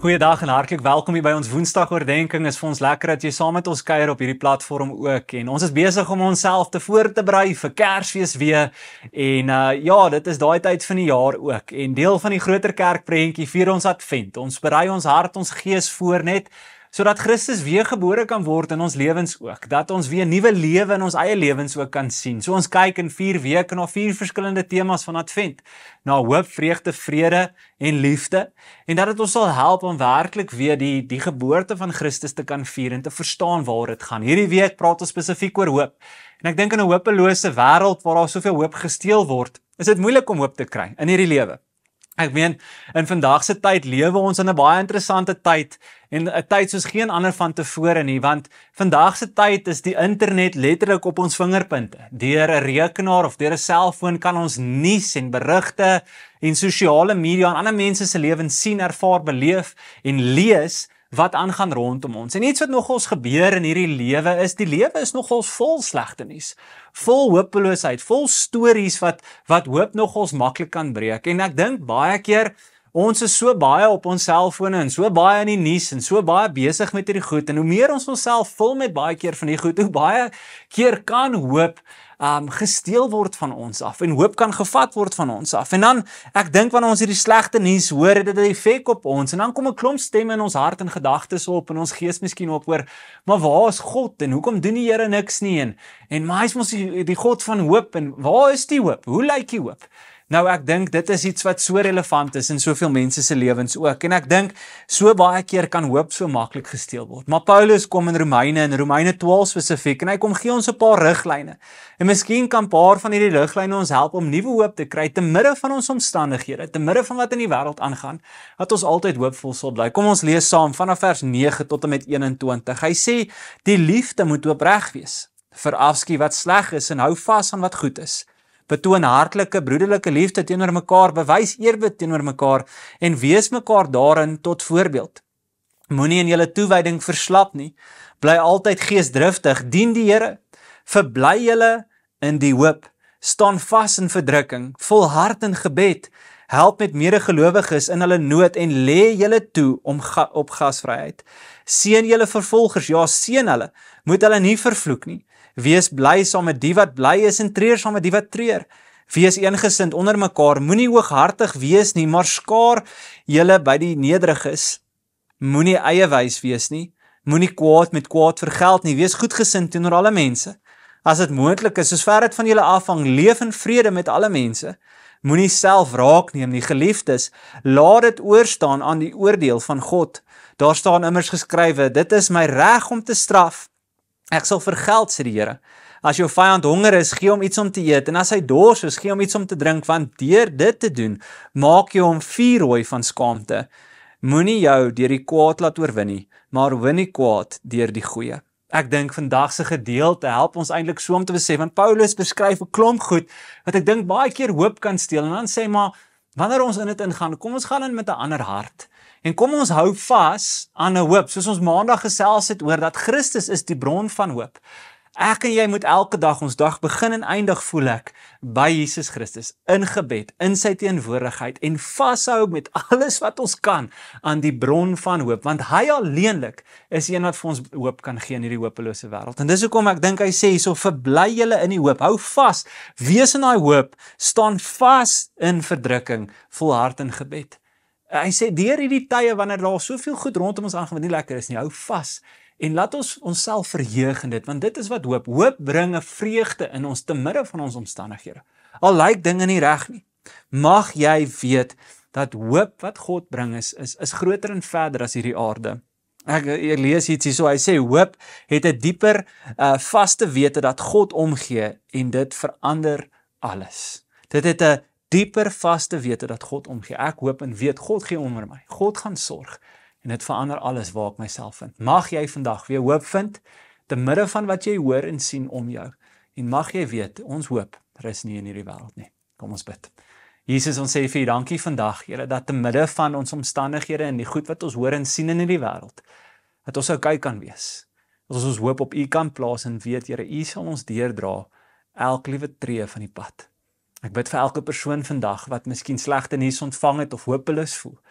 Goeiedag en hartlik welkom hier by ons Woensdag Oordenking. Is vir ons lekker dat jy saam met ons kuier op hierdie platform ook. En ons is besig om onsself te voor te berei vir Kersfees weer. En dit is daai tyd van die jaar ook. En deel van die groter kerkprentjie vier ons Advent. Ons berei ons hart, ons gees voor net sodat Christus weer gebore kan word in ons lewens ook. Dat ons weer nuwe lewe in ons eie lewens ook kan sien. So ons kyk in 4 weke na 4 verskillende temas van Advent. Na hoop, vreugde, vrede en liefde. En dat dit ons sal help om werklik weer die geboorte van Christus te kan vier en te verstaan waar dit gaan. Hierdie week praat ons spesifiek oor hoop. En ek dink in 'n hopelose wêreld waar daar soveel hoop gesteel word, is dit moeilik om hoop te kry in hierdie lewe. Ek meen, in vandag se tyd lewe ons in 'n baie interessante tyd en 'n tyd soos geen ander van tevore nie, want vandag se tyd is die internet letterlik op ons vingerpunte. Deur 'n rekenaar of deur 'n selfoon kan ons nuus en berigte en sosiale media en ander mense se lewens sien, ervaar, beleef en lees wat aangaan rondom ons. En iets wat nogals gebeur in hierdie lewe is, die lewe is nogals vol slegte nuus, vol hopeloosheid, vol stories wat hoop nogals maklik kan breek. En ek dink baie keer, ons is so baie op ons selfone en so baie in die nuus en so baie besig met hierdie goed. En hoe meer ons onsself vul met baie keer van die goed, hoe baie keer kan hoop gesteel word van ons af en hoop kan gevat word van ons af. En dan, ek dink wanneer ons hierdie slegte nuus hoor, het dit 'n effek op ons en dan kom 'n klomp stemme in ons hart en gedagtes op en ons gees miskien op oor, maar waar is God en hoekom doen die Here niks nie en maar hy is mos die God van hoop en waar is die hoop? Hoe lyk die hoop? Nou ek dink dit is iets wat so relevant is in soveel mense se lewens ook en ek dink so baie keer kan hoop so maklik gesteel word. Maar Paulus kom in Romeine 12 spesifiek en hy kom gee ons 'n paar riglyne. En miskien kan 'n paar van hierdie riglyne ons help om nuwe hoop te kry te midde van ons omstandighede, te midde van wat in die wêreld aangaan, dat ons altyd hoopvol sal bly. Kom ons lees saam vanaf vers 9 tot en met 21. Hy sê die liefde moet opreg wees. Verafskiet wat sleg is en hou vas aan wat goed is. Betoon hartlike, broederlike liefde teenoor mekaar, bewys eerbied teenoor mekaar en wees mekaar daarin tot voorbeeld. Moenie in julle toewyding verslap nie, bly altyd geesdriftig, dien die Here, verbly julle in die hoop, staan vas in verdrukking, volhard in gebed, help met medegelowiges in hulle nood en lê julle toe op gasvryheid. Seën julle vervolgers, ja seën hulle, moet hulle nie vervloek nie. Wees bly saam met die wat bly is en treur saam met die wat treur. Wees eengesind onder mekaar, moenie hooghartig wees nie, maar skaar julle by die nederiges. Moenie eie wys wees nie, moenie kwaad met kwaad vergeld nie, wees goedgesind teenoor alle mense. As dit moontlik is, soos ver dit van julle afhang, leef in vrede met alle mense. Moenie self wraak neem nie, geliefdes, laat dit oorstaan aan die oordeel van God. Daar staan immers geskrywe, dit is my reg om te straf. Ek sal vergeld, sê die Here. As jou vyand honger is, gee hom iets om te eet, en as hy dors is, gee hom iets om te drink, want deur dit te doen, maak jy hom vuurrooi van skaamte. Moenie jou deur die kwaad laat oorwin nie, maar win die kwaad deur die goeie. Ek dink vandag se gedeelte help ons eintlik so om te besef, want Paulus beskryf 'n klomp goed, wat ek dink baie keer hoop kan steel, en dan sê hy maar, wanneer ons in dit ingaan, kom ons gaan in met 'n ander hart. En kom ons hou vas aan 'n hoop, soos ons maandag gesels het oor dat Christus is die bron van hoop. Ek en jy moet elke dag ons dag begin en eindig, voel ek, by Jesus Christus, in gebed, in sy teenwoordigheid en vashou met alles wat ons kan aan die bron van hoop, want hy alleenlik is een wat vir ons hoop kan gee in hierdie hopelose wêreld. En dis hoekom ek dink hy sê, so verbly julle in die hoop, hou vas, wees in daai hoop, staan vas in verdrukking, volhard in gebed. Hy sê, deur hierdie tye, wanneer daar soveel goed rondom ons aangaan, wat nie lekker is nie, hou vas, en laat ons onsself verheug in dit, want dit is wat hoop. Hoop bring 'n vreugde in ons, te midde van ons omstandighede. Al lyk dinge nie reg nie. Mag jy weet, dat hoop wat God bring is groter en verder as hierdie aarde. Ek lees iets hierso, hy sê, hoop het 'n dieper, vaste wete dat God omgee, en dit verander alles. Dit het 'n dieper vaste wete dat God omgee. Ek hoop en weet, God gee om oor my. God gaan sorg. En dit verander alles waar ek myself vind. Mag jy vandag weer hoop vind, te midde van wat jy hoor en sien om jou. En mag jy weet, ons hoop, rus nie in hierdie wêreld nie. Kom ons bid. Jesus, ons sê vir U dankie vandag, Here, dat te midde van ons omstandighede en die goed wat ons hoor en sien in hierdie wêreld, dat ons okay kan wees. Dat ons hoop op U kan plaas en weet, Here, U sal ons deurdra elke liewe tree van die pad. Ek bid vir elke persoon vandag wat miskien slegte nuus ontvang het of hopeloos voel,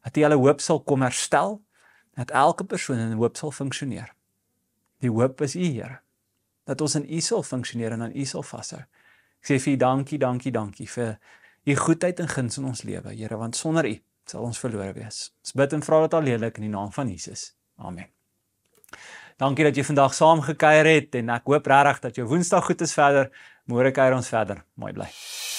dat U hulle hoop sal kom herstel, dat elke persoon in hoop sal funksioneer. Die hoop is U, Here, dat ons in U sal funksioneer en aan U sal vashou. Ek sê vir U dankie, dankie, dankie vir U goedheid en guns in ons lewe, Here, want sonder U sal ons verlore wees. Ons bid en vra dit alleenlik in die naam van Jesus. Amen. Dankie dat jy vandag saam gekuier het en ek hoop regtig dat jou Woensdag goed is verder. Môre kuier ons verder. Mooi bly.